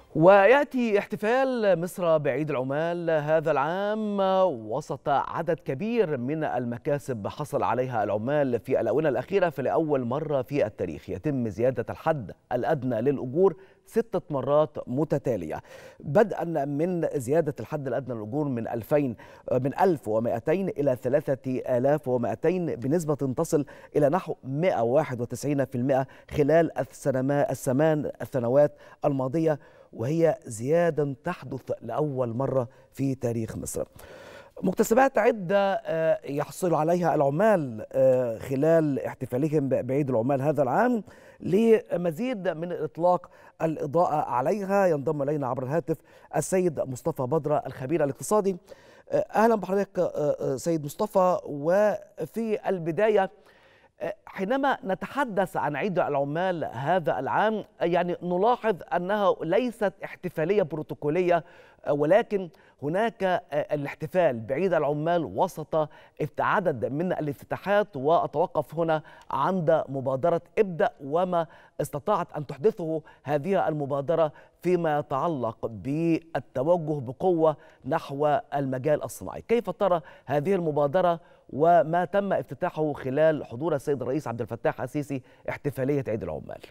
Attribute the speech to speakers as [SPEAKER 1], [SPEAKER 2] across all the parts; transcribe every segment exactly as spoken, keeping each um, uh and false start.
[SPEAKER 1] ويأتي احتفال مصر بعيد العمال هذا العام وسط عدد كبير من المكاسب حصل عليها العمال في الآونة الأخيرة. فلأول مرة في التاريخ يتم زيادة الحد الأدنى للأجور ستة مرات متتالية، بدءا من زيادة الحد الأدنى للأجور من ألفين من ألف ومئتين إلى ثلاثة آلاف ومئتين بنسبة تصل إلى نحو مئة وواحد وتسعين بالمئة خلال الثمان السنوات الماضية، وهي زيادة تحدث لأول مرة في تاريخ مصر. مكتسبات عدة يحصل عليها العمال خلال احتفالهم بعيد العمال هذا العام. لمزيد من إطلاق الإضاءة عليها ينضم إلينا عبر الهاتف السيد مصطفى بدرة الخبير الاقتصادي. أهلا بحضرتك سيد مصطفى. وفي البداية، حينما نتحدث عن عيد العمال هذا العام يعني نلاحظ أنها ليست احتفالية بروتوكولية، ولكن هناك الاحتفال بعيد العمال وسط عدد من الافتتاحات. وأتوقف هنا عند مبادرة ابدأ وما استطاعت أن تحدثه هذه المبادرة فيما يتعلق بالتوجه بقوة نحو المجال الصناعي. كيف ترى هذه المبادرة وما تم افتتاحه خلال حضور السيد الرئيس عبد الفتاح السيسي احتفالية عيد العمال؟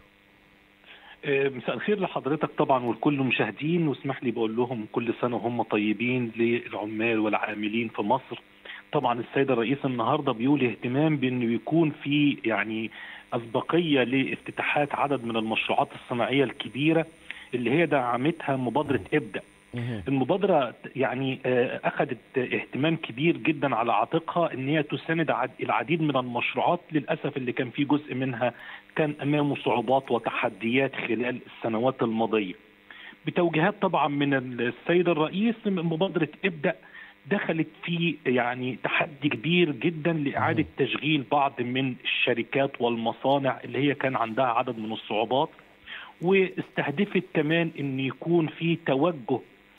[SPEAKER 2] مساء الخير لحضرتك طبعا ولكل المشاهدين، واسمح لي بقول لهم كل سنة وهم طيبين للعمال والعاملين في مصر. طبعا السيد الرئيس النهارده بيقول اهتمام بانه يكون في يعني اسبقية لافتتاحات عدد من المشروعات الصناعية الكبيرة اللي هي دعمتها مبادرة ابدأ. المبادرة يعني أخذت اهتمام كبير جدا على عاتقها ان هي تساند العديد من المشروعات، للأسف اللي كان في جزء منها كان أمامه صعوبات وتحديات خلال السنوات الماضية. بتوجيهات طبعا من السيد الرئيس مبادرة ابدأ دخلت في يعني تحدي كبير جدا لإعادة تشغيل بعض من الشركات والمصانع اللي هي كان عندها عدد من الصعوبات، واستهدفت كمان ان يكون في توجه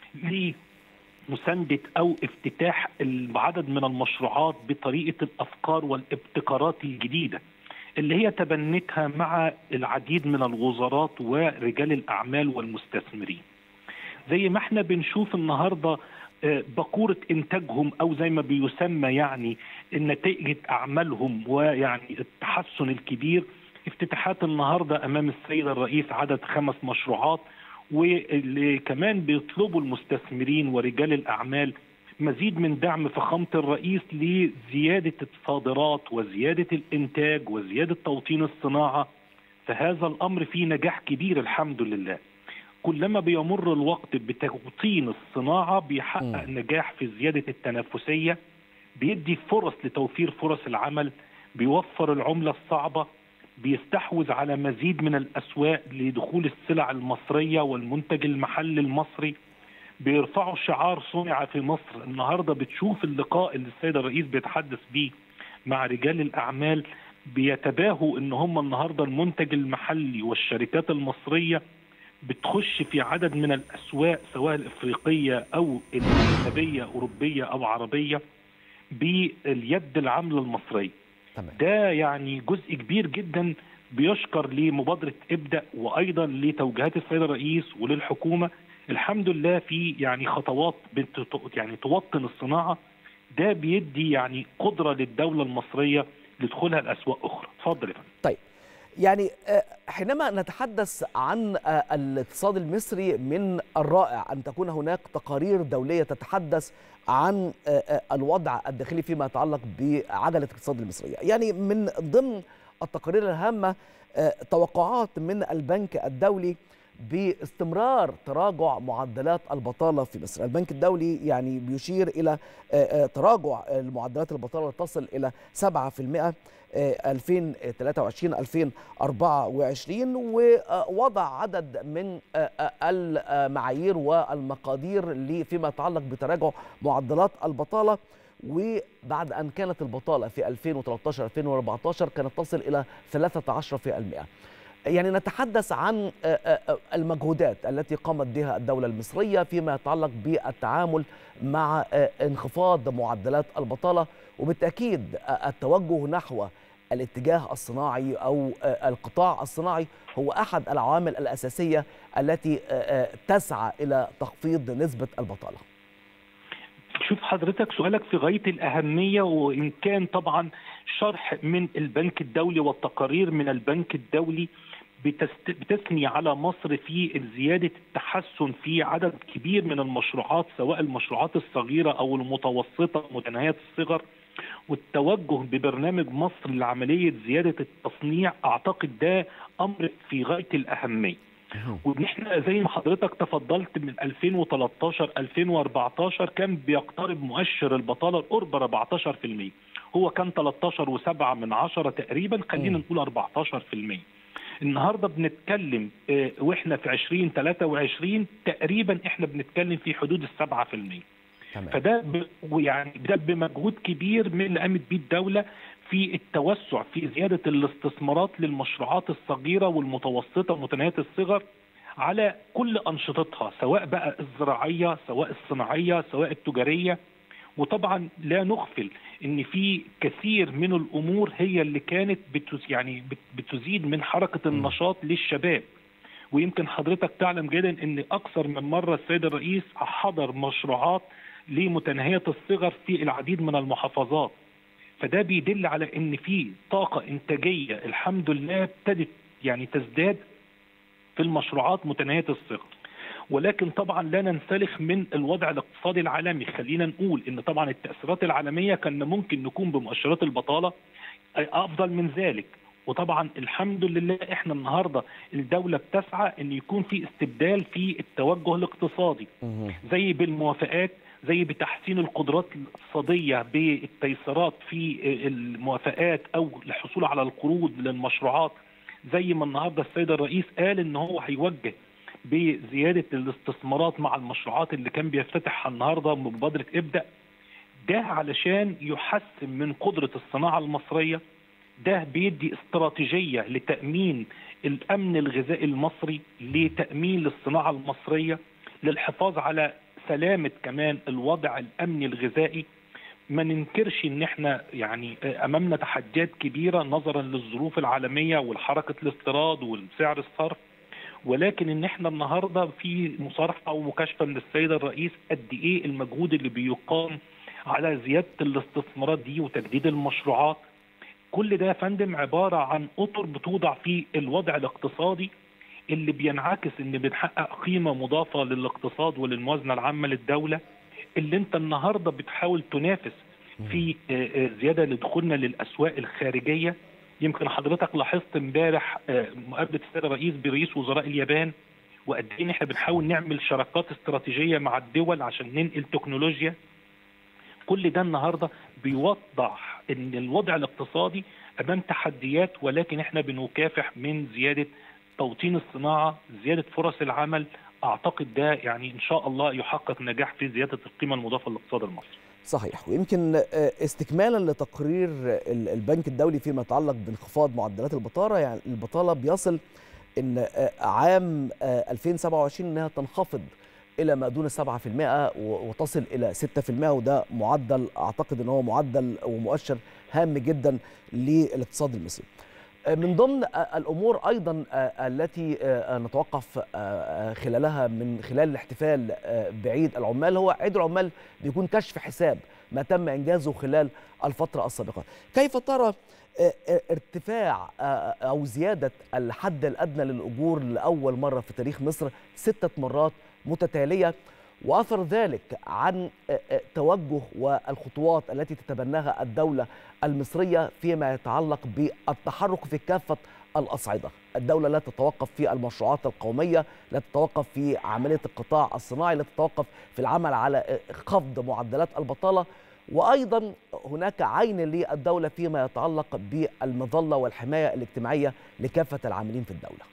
[SPEAKER 2] لمساندة او افتتاح عدد من المشروعات بطريقة الافكار والابتكارات الجديدة اللي هي تبنتها مع العديد من الوزارات ورجال الاعمال والمستثمرين. زي ما احنا بنشوف النهاردة بقورة انتاجهم او زي ما بيسمى يعني نتيجة اعمالهم ويعني التحسن الكبير. افتتاحات النهارده امام السيد الرئيس عدد خمس مشروعات، واللي كمان بيطلبوا المستثمرين ورجال الاعمال مزيد من دعم فخامه الرئيس لزياده الصادرات وزياده الانتاج وزياده توطين الصناعه. فهذا الامر فيه نجاح كبير الحمد لله. كلما بيمر الوقت بتوطين الصناعه بيحقق م. نجاح في زياده التنافسيه، بيدي فرص لتوفير فرص العمل، بيوفر العمله الصعبه، بيستحوذ على مزيد من الأسواق لدخول السلع المصرية والمنتج المحلي المصري، بيرفعوا شعار صنع في مصر. النهاردة بتشوف اللقاء اللي السيد الرئيس بيتحدث بيه مع رجال الأعمال بيتباهوا ان هم النهاردة المنتج المحلي والشركات المصرية بتخش في عدد من الأسواق سواء الإفريقية أو الأجنبية أوروبية أو عربية باليد العاملة المصرية. ده يعني جزء كبير جدا بيشكر لمبادرة ابدأ وأيضا لتوجيهات السيد الرئيس وللحكومة. الحمد لله في يعني خطوات يعني توطن الصناعة. ده بيدي يعني قدرة للدولة المصرية لدخولها الأسواق أخرى. اتفضل يا فندم.
[SPEAKER 1] طيب، يعني حينما نتحدث عن الاقتصاد المصري من الرائع أن تكون هناك تقارير دولية تتحدث عن الوضع الداخلي فيما يتعلق بعجلة الاقتصاد المصرية. يعني من ضمن التقارير الهامة توقعات من البنك الدولي باستمرار تراجع معدلات البطالة في مصر. البنك الدولي يعني بيشير إلى تراجع معدلات البطالة تصل إلى سبعة بالمئة ألفين وثلاثة وعشرين ألفين وأربعة وعشرين، ووضع عدد من المعايير والمقادير فيما يتعلق بتراجع معدلات البطالة. وبعد أن كانت البطالة في ألفين وثلاثة عشر ألفين وأربعة عشر كانت تصل إلى ثلاثة عشر بالمئة. يعني نتحدث عن المجهودات التي قامت بها الدولة المصرية فيما يتعلق بالتعامل مع انخفاض معدلات البطالة، وبالتأكيد التوجه نحو الاتجاه الصناعي أو القطاع الصناعي هو أحد العوامل الأساسية التي تسعى إلى تخفيض نسبة البطالة.
[SPEAKER 2] شوف حضرتك سؤالك في غاية الأهمية، وإن كان طبعا شرح من البنك الدولي والتقارير من البنك الدولي بتثني على مصر في زيادة التحسن في عدد كبير من المشروعات، سواء المشروعات الصغيرة أو المتوسطة متناهية الصغر، والتوجه ببرنامج مصر لعملية زيادة التصنيع. أعتقد ده أمر في غاية الأهمية. ونحن زي ما حضرتك تفضلت من ألفين وثلاثة عشر ألفين وأربعة عشر كان بيقترب مؤشر البطالة قرب أربعتاشر في المية، هو كان ثلاثة عشر وسبعة من عشرة تقريبا، خلينا نقول أربعتاشر في المية. النهارده بنتكلم اه واحنا في ألفين وثلاثة وعشرين تقريبا احنا بنتكلم في حدود السبعة في المية. فده يعني ده بمجهود كبير من اللي قامت بيه الدوله في التوسع في زياده الاستثمارات للمشروعات الصغيره والمتوسطه ومتناهيه الصغر على كل انشطتها، سواء بقى الزراعيه سواء الصناعيه سواء التجاريه. وطبعا لا نغفل ان في كثير من الامور هي اللي كانت بتز يعني بتزيد من حركه النشاط للشباب. ويمكن حضرتك تعلم جيدا ان اكثر من مره السيد الرئيس حضر مشروعات لمتناهيه الصغر في العديد من المحافظات، فده بيدل على ان في طاقه انتاجيه الحمد لله ابتدت يعني تزداد في المشروعات متناهيه الصغر. ولكن طبعا لا ننسلخ من الوضع الاقتصادي العالمي. خلينا نقول ان طبعا التاثيرات العالميه كان ممكن نكون بمؤشرات البطاله افضل من ذلك، وطبعا الحمد لله احنا النهارده الدوله بتسعى ان يكون في استبدال في التوجه الاقتصادي، زي بالموافقات، زي بتحسين القدرات الاقتصاديه بالتيسيرات في الموافقات او الحصول على القروض للمشروعات، زي ما النهارده السيد الرئيس قال ان هو هيوجه بزياده الاستثمارات مع المشروعات اللي كان بيفتتحها النهارده بمبادره ابدأ. ده علشان يحسن من قدره الصناعه المصريه، ده بيدي استراتيجيه لتامين الامن الغذائي المصري، لتامين للصناعه المصريه، للحفاظ على سلامه كمان الوضع الامني الغذائي. ما ننكرش ان احنا يعني امامنا تحديات كبيره نظرا للظروف العالميه والحركه الاستيراد والسعر الصرف، ولكن ان احنا النهارده في مصارحه ومكاشفه من السيد الرئيس قد ايه المجهود اللي بيقام على زياده الاستثمارات دي وتجديد المشروعات. كل ده يا فندم عباره عن اطر بتوضع في الوضع الاقتصادي اللي بينعكس ان بنحقق قيمه مضافه للاقتصاد وللموازنه العامه للدوله، اللي انت النهارده بتحاول تنافس في زياده لدخولنا للاسواق الخارجيه. يمكن حضرتك لاحظت امبارح مقابله السيد الرئيس برئيس وزراء اليابان، وقد ايه احنا بنحاول نعمل شراكات استراتيجيه مع الدول عشان ننقل تكنولوجيا. كل ده النهارده بيوضح ان الوضع الاقتصادي امام تحديات، ولكن احنا بنكافح من زياده توطين الصناعه، زياده فرص العمل. اعتقد ده يعني ان شاء الله يحقق نجاح في زياده القيمه المضافه للاقتصاد المصري.
[SPEAKER 1] صحيح. ويمكن استكمالا لتقرير البنك الدولي فيما يتعلق بانخفاض معدلات البطاله، يعني البطاله بيصل ان عام ألفين وسبعة وعشرين انها تنخفض الى ما دون سبعة في المئة وتصل الى ستة في المئة، وده معدل اعتقد ان هو معدل ومؤشر هام جدا للاقتصاد المصري. من ضمن الامور ايضا التي نتوقف خلالها من خلال الاحتفال بعيد العمال هو عيد العمال بيكون كشف حساب ما تم انجازه خلال الفتره السابقه. كيف ترى ارتفاع او زياده الحد الادنى للاجور لاول مره في تاريخ مصر سته مرات متتاليه، واثر ذلك عن توجه والخطوات التي تتبناها الدوله المصريه فيما يتعلق بالتحرك في كافه الاصعده؟ الدوله لا تتوقف في المشروعات القوميه، لا تتوقف في عمليه القطاع الصناعي، لا تتوقف في العمل على خفض معدلات البطاله، وايضا هناك عين للدوله فيما يتعلق بالمظله والحمايه الاجتماعيه لكافه العاملين في الدوله.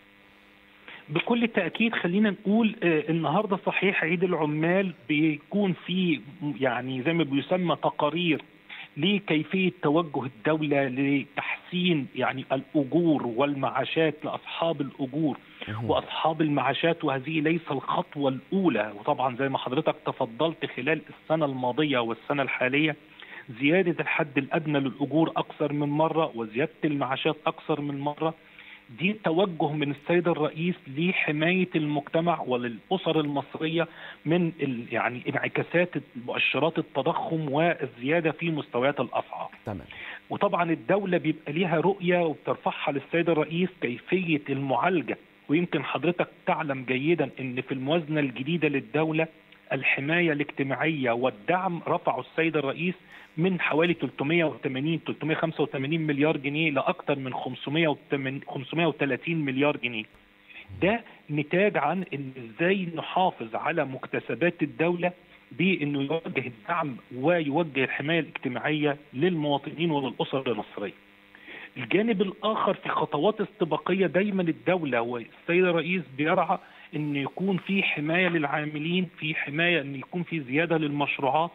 [SPEAKER 2] بكل تأكيد خلينا نقول النهارده صحيح عيد العمال بيكون فيه يعني زي ما بيسمى تقارير لكيفية توجه الدولة لتحسين يعني الأجور والمعاشات لأصحاب الأجور وأصحاب المعاشات، وهذه ليس الخطوة الأولى. وطبعا زي ما حضرتك تفضلت خلال السنة الماضية والسنة الحالية زيادة الحد الأدنى للأجور أكثر من مرة، وزيادة المعاشات أكثر من مرة. دي توجه من السيد الرئيس لحماية المجتمع وللأسر المصرية من يعني انعكاسات مؤشرات التضخم والزيادة في مستويات الأسعار.
[SPEAKER 1] تمام.
[SPEAKER 2] وطبعا الدولة بيبقى ليها رؤية وبترفعها للسيد الرئيس كيفية المعالجة. ويمكن حضرتك تعلم جيدا ان في الموازنة الجديدة للدولة الحماية الاجتماعية والدعم رفعوا السيد الرئيس من حوالي ثلاثمائة وثمانين ثلاثمائة وخمسة وثمانين مليار جنيه لأكثر من خمسمائة وثلاثين مليار جنيه. ده نتاج عن ان ازاي نحافظ على مكتسبات الدولة بانه يوجه الدعم ويوجه الحماية الاجتماعية للمواطنين وللأسر المصرية. الجانب الآخر في خطوات استباقية دايما الدولة والسيد الرئيس بيرعى ان يكون في حماية للعاملين، في حماية ان يكون في زيادة للمشروعات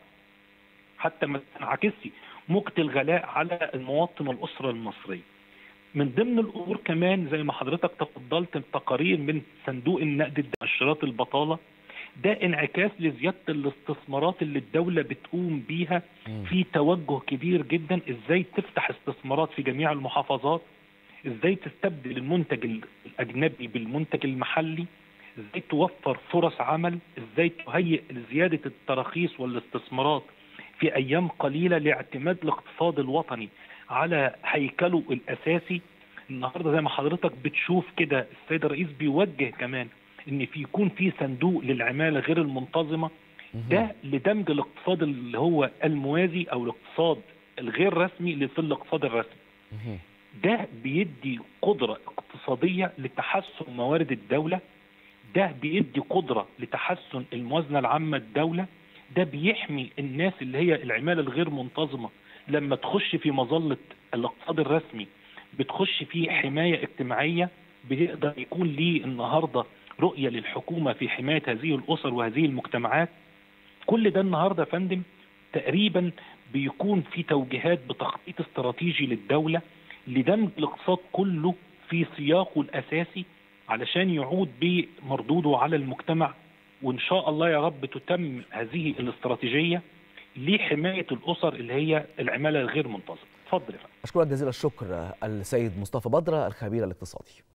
[SPEAKER 2] حتى ما تنعكسش موجة الغلاء على المواطن والأسرة المصرية. من ضمن الأمور كمان زي ما حضرتك تفضلت التقارير من صندوق النقد مؤشرات البطالة، ده انعكاس لزيادة الاستثمارات اللي الدولة بتقوم بيها في توجه كبير جدا ازاي تفتح استثمارات في جميع المحافظات، ازاي تستبدل المنتج الأجنبي بالمنتج المحلي، ازاي توفر فرص عمل، ازاي تهيئ لزيادة التراخيص والاستثمارات في أيام قليلة لاعتماد الاقتصاد الوطني على هيكله الأساسي. النهارده زي ما حضرتك بتشوف كده السيد الرئيس بيوجه كمان ان في يكون في صندوق للعمالة غير المنتظمة، ده لدمج الاقتصاد اللي هو الموازي او الاقتصاد الغير رسمي اللي في الاقتصاد الرسمي. ده بيدي قدرة اقتصادية لتحسن موارد الدولة، ده بيدي قدرة لتحسن الموازنة العامة الدولة، ده بيحمي الناس اللي هي العمالة الغير منتظمة لما تخش في مظلة الاقتصاد الرسمي بتخش في حماية اجتماعية، بيقدر يكون ليه النهاردة رؤية للحكومة في حماية هذه الأسر وهذه المجتمعات. كل ده النهاردة يا فندم تقريبا بيكون في توجيهات بتخطيط استراتيجي للدولة لدمج الاقتصاد كله في سياقه الأساسي علشان يعود بمردوده على المجتمع. وإن شاء الله يا رب تتم هذه الاستراتيجية لحماية الأسر اللي هي العمالة الغير منتظمة. اتفضل يا فندم.
[SPEAKER 1] أشكرك جزيل الشكر السيد مصطفى بدرة الخبير الاقتصادي.